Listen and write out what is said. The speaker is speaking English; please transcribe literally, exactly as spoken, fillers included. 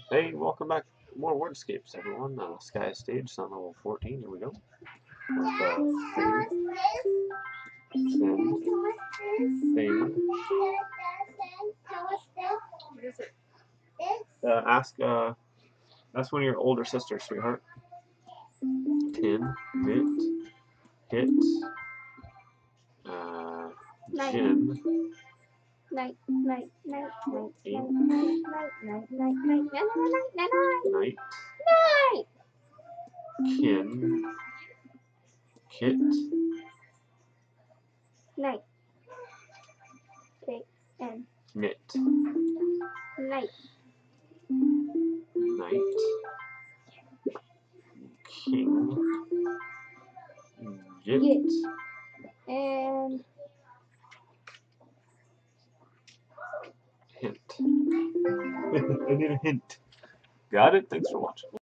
Hey, welcome back. More Wordscapes, everyone. Uh, Sky Stage, on level fourteen. Here we go. With uh, thing, send, thing. Uh, ask, uh, ask one of your older sisters, sweetheart. Pin, bit, hit, uh, gin, Night, night, night, night, night, night, night, night, night, night, night, night, night, night, kin, kit, night, K N, knit, night, night, king, git, Git. and hint. I need a hint. Got it? Thanks for watching.